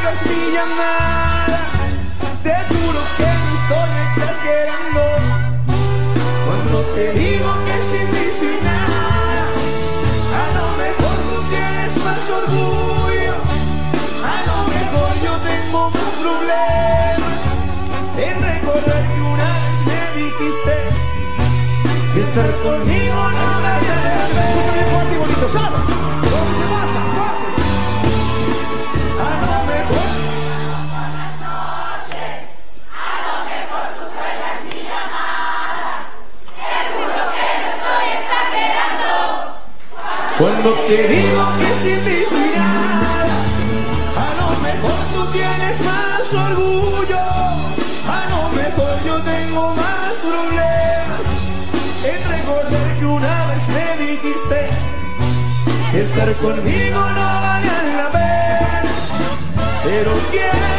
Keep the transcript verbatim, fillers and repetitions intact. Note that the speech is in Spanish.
cuelgas mi llamada. Te juro que no estoy exagerando cuando te digo que sin ti soy nada. A lo mejor tú tienes más orgullo, a lo mejor yo tengo más problemas en recordar que una vez me dijiste que estar conmigo no valía la pena. Escúchame fuerte y bonito, ¿sabes? ¿Cómo se pasa? A lo mejor por las noches, a lo mejor tú cuelgas mi llamada. Te juro que no estoy exagerando cuando te digo que sin ti soy nada. A lo mejor tú tienes más orgullo, a lo mejor yo tengo más problemas en recordar que una vez me dijiste que estar conmigo no valía la pena. Pero quiero